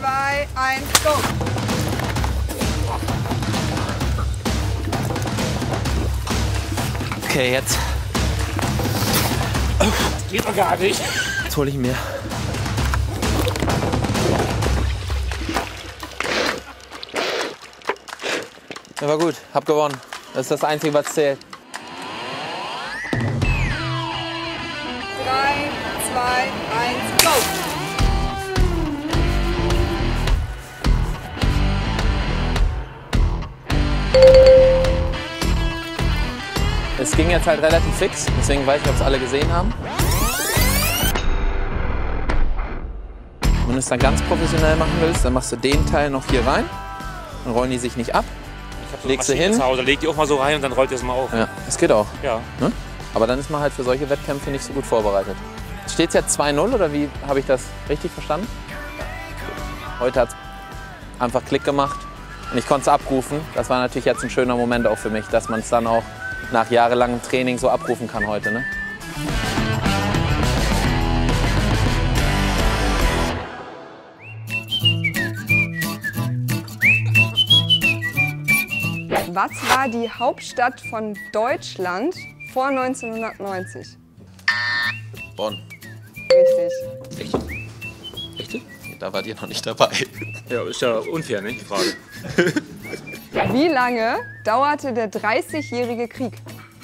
2, 1, go! Okay, jetzt. Das geht doch gar nicht. Jetzt hole ich mir. Ja, war gut. Hab gewonnen. Das ist das Einzige, was zählt. 3, 2, 1, go! Es ging jetzt halt relativ fix, deswegen weiß ich, ob es alle gesehen haben. Wenn du es dann ganz professionell machen willst, dann machst du den Teil noch hier rein. Dann rollen die sich nicht ab. Legst du hin. Zu Hause, leg die auch mal so rein und dann rollt ihr es mal auf. Ja, das geht auch. Ja. Ne? Aber dann ist man halt für solche Wettkämpfe nicht so gut vorbereitet. Steht es jetzt 2-0 oder wie habe ich das richtig verstanden? Heute hat es einfach Klick gemacht und ich konnte es abrufen. Das war natürlich jetzt ein schöner Moment auch für mich, dass man es dann auch nach jahrelangem Training so abrufen kann heute. Ne? Was war die Hauptstadt von Deutschland vor 1990? Bonn. Richtig. Echt? Echt? Da wart ihr noch nicht dabei. Ja, ist ja unfair, ne, die Frage. Wie lange dauerte der 30-jährige Krieg?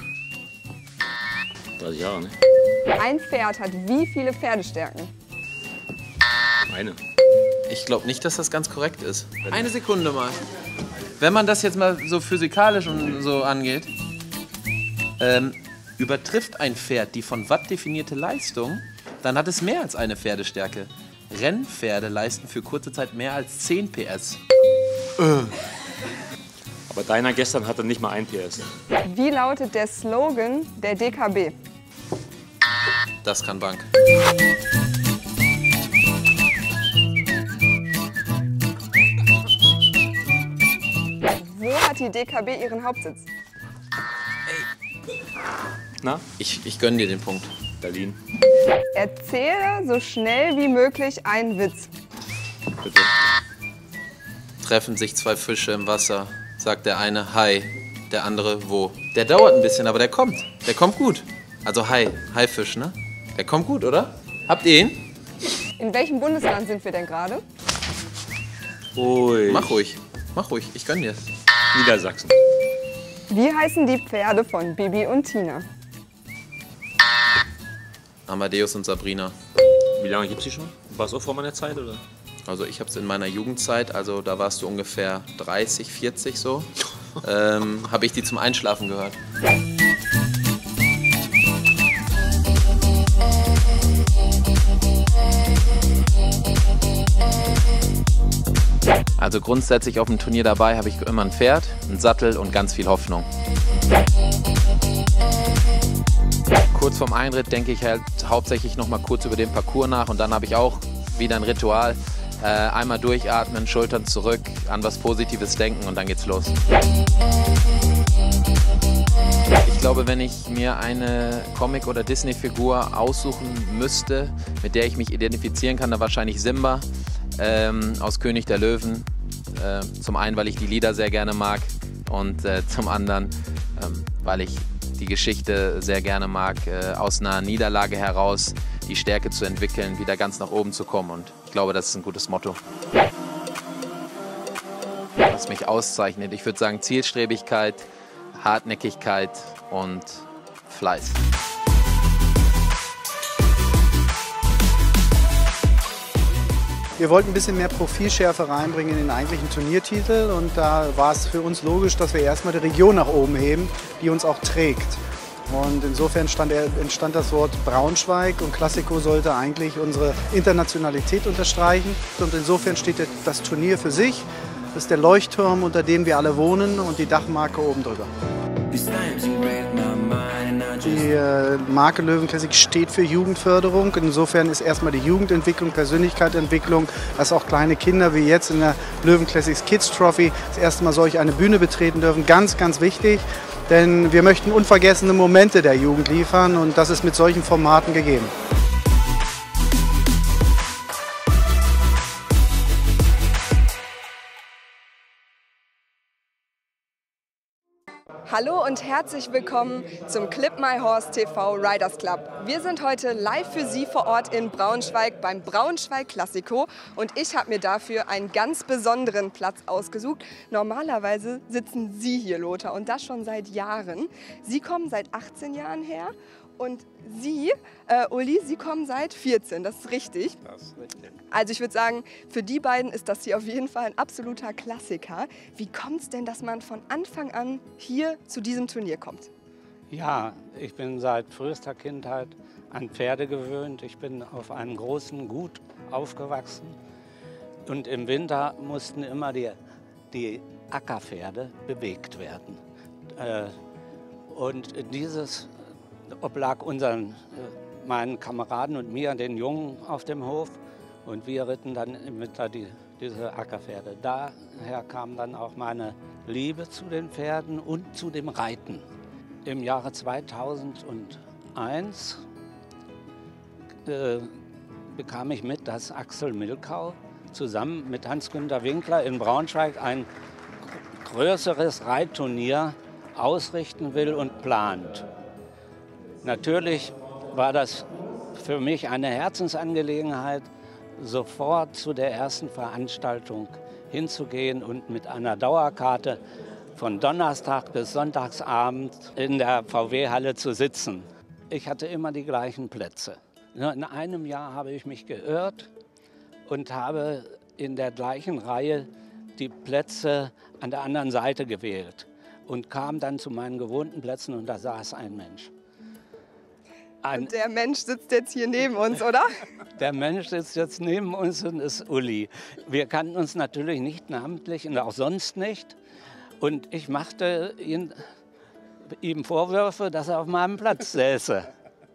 30 Jahre, ne? Ein Pferd hat wie viele Pferdestärken? Eine. Ich glaube nicht, dass das ganz korrekt ist. Eine Sekunde mal. Wenn man das jetzt mal so physikalisch und so angeht, übertrifft ein Pferd die von Watt definierte Leistung, dann hat es mehr als eine Pferdestärke. Rennpferde leisten für kurze Zeit mehr als 10 PS. Aber deiner gestern hatte nicht mal 1 PS. Wie lautet der Slogan der DKB? Das kann Bank. Wo hat die DKB ihren Hauptsitz? Na? Ich gönn dir den Punkt. Berlin. Erzähle so schnell wie möglich einen Witz. Bitte. Treffen sich zwei Fische im Wasser, sagt der eine Hi, der andere wo. Der dauert ein bisschen, aber der kommt. Der kommt gut. Also Hi, Haifisch, ne? Der kommt gut, oder? Habt ihr ihn? In welchem Bundesland sind wir denn gerade? Ui. Mach ruhig, ich gönn dir's. Niedersachsen. Wie heißen die Pferde von Bibi und Tina? Amadeus und Sabrina. Wie lange gibt's die schon? War es auch vor meiner Zeit, oder? Also ich hab's in meiner Jugendzeit, also da warst du ungefähr 30, 40 so, habe ich die zum Einschlafen gehört. Also grundsätzlich auf dem Turnier dabei habe ich immer ein Pferd, einen Sattel und ganz viel Hoffnung. Kurz vorm Einritt denke ich halt hauptsächlich noch mal kurz über den Parcours nach und dann habe ich auch wieder ein Ritual. Einmal durchatmen, Schultern zurück, an was Positives denken und dann geht's los. Ich glaube, wenn ich mir eine Comic- oder Disney-Figur aussuchen müsste, mit der ich mich identifizieren kann, dann wahrscheinlich Simba aus König der Löwen. Zum einen, weil ich die Lieder sehr gerne mag und zum anderen, weil ich die Geschichte sehr gerne mag, aus einer Niederlage heraus die Stärke zu entwickeln, wieder ganz nach oben zu kommen. Und ich glaube, das ist ein gutes Motto. Was mich auszeichnet, ich würde sagen Zielstrebigkeit, Hartnäckigkeit und Fleiß. Wir wollten ein bisschen mehr Profilschärfe reinbringen in den eigentlichen Turniertitel und da war es für uns logisch, dass wir erstmal die Region nach oben heben, die uns auch trägt. Und insofern entstand das Wort Braunschweig und Classico sollte eigentlich unsere Internationalität unterstreichen. Und insofern steht das Turnier für sich. Das ist der Leuchtturm, unter dem wir alle wohnen und die Dachmarke oben drüber. Die Marke Löwen Classic steht für Jugendförderung. Insofern ist erstmal die Jugendentwicklung, Persönlichkeitsentwicklung, dass auch kleine Kinder wie jetzt in der Löwen Classics Kids Trophy das erste Mal solch eine Bühne betreten dürfen. Ganz, ganz wichtig, denn wir möchten unvergessene Momente der Jugend liefern und das ist mit solchen Formaten gegeben. Hallo und herzlich willkommen zum Clip My Horse TV Riders Club. Wir sind heute live für Sie vor Ort in Braunschweig beim Braunschweig Classico und ich habe mir dafür einen ganz besonderen Platz ausgesucht. Normalerweise sitzen Sie hier, Lothar, und das schon seit Jahren. Sie kommen seit 18 Jahren her und Sie, Uli, Sie kommen seit 14, das ist richtig? Das ist richtig. Also ich würde sagen, für die beiden ist das hier auf jeden Fall ein absoluter Klassiker. Wie kommt es denn, dass man von Anfang an hier zu diesem Turnier kommt? Ja, ich bin seit frühester Kindheit an Pferde gewöhnt. Ich bin auf einem großen Gut aufgewachsen. Und im Winter mussten immer die Ackerpferde bewegt werden. Und dieses oblag meinen Kameraden und mir, den Jungen auf dem Hof. Und wir ritten dann im Winter diese Ackerpferde. Daher kam dann auch meine Liebe zu den Pferden und zu dem Reiten. Im Jahre 2001 bekam ich mit, dass Axel Milkau zusammen mit Hans-Günter Winkler in Braunschweig ein größeres Reitturnier ausrichten will und plant. Natürlich war das für mich eine Herzensangelegenheit, sofort zu der ersten Veranstaltung hinzugehen und mit einer Dauerkarte von Donnerstag bis Sonntagsabend in der VW-Halle zu sitzen. Ich hatte immer die gleichen Plätze. In einem Jahr habe ich mich geirrt und habe in der gleichen Reihe die Plätze an der anderen Seite gewählt und kam dann zu meinen gewohnten Plätzen und da saß ein Mensch. Und der Mensch sitzt jetzt hier neben uns, oder? Der Mensch sitzt jetzt neben uns und ist Uli. Wir kannten uns natürlich nicht namentlich und auch sonst nicht. Und ich machte ihm Vorwürfe, dass er auf meinem Platz säße.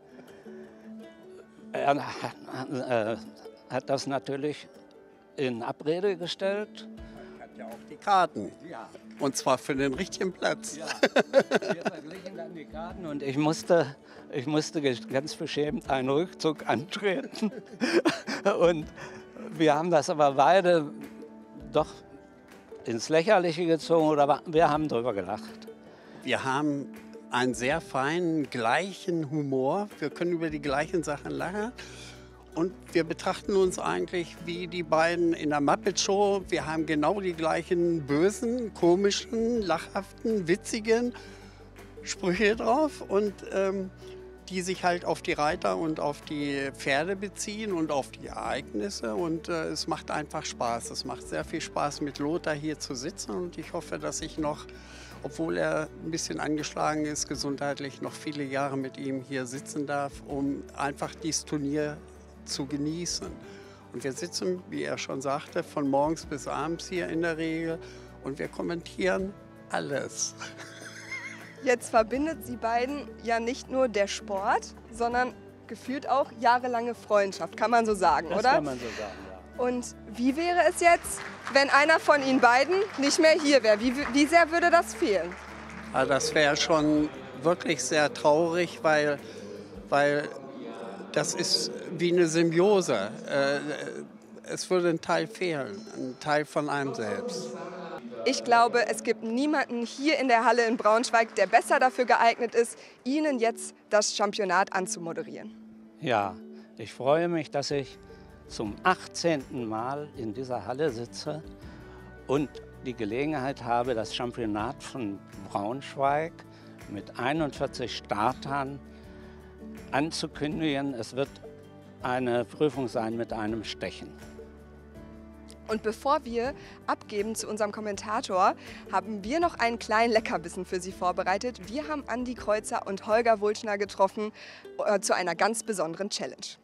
Er hat das natürlich in Abrede gestellt. Er hat ja auch die Karten. Ja. Und zwar für den richtigen Platz. Ja. Wir verglichen dann die Karten und ich musste ganz beschämt einen Rückzug antreten. Und wir haben das aber beide doch ins Lächerliche gezogen oder wir haben drüber gelacht. Wir haben einen sehr feinen, gleichen Humor. Wir können über die gleichen Sachen lachen. Und wir betrachten uns eigentlich wie die beiden in der Muppet Show. Wir haben genau die gleichen bösen, komischen, lachhaften, witzigen Sprüche drauf. Und die sich halt auf die Reiter und auf die Pferde beziehen und auf die Ereignisse. Und es macht einfach Spaß. Es macht sehr viel Spaß, mit Lothar hier zu sitzen. Und ich hoffe, dass ich noch, obwohl er ein bisschen angeschlagen ist, gesundheitlich noch viele Jahre mit ihm hier sitzen darf, um einfach dieses Turnier zu genießen. Und wir sitzen, wie er schon sagte, von morgens bis abends hier in der Regel und wir kommentieren alles. Jetzt verbindet Sie beiden ja nicht nur der Sport, sondern gefühlt auch jahrelange Freundschaft, kann man so sagen, Das oder? kann man so sagen, ja. Und wie wäre es jetzt, wenn einer von Ihnen beiden nicht mehr hier wäre? Wie sehr würde das fehlen? Also das wäre schon wirklich sehr traurig, weil das ist wie eine Symbiose. Es würde ein Teil fehlen, ein Teil von einem selbst. Ich glaube, es gibt niemanden hier in der Halle in Braunschweig, der besser dafür geeignet ist, Ihnen jetzt das Championat anzumoderieren. Ja, ich freue mich, dass ich zum 18. Mal in dieser Halle sitze und die Gelegenheit habe, das Championat von Braunschweig mit 41 Startern anzukündigen. Es wird eine Prüfung sein mit einem Stechen. Und bevor wir abgeben zu unserem Kommentator, haben wir noch einen kleinen Leckerbissen für Sie vorbereitet. Wir haben Andi Kreuzer und Holger Wulschner getroffen zu einer ganz besonderen Challenge.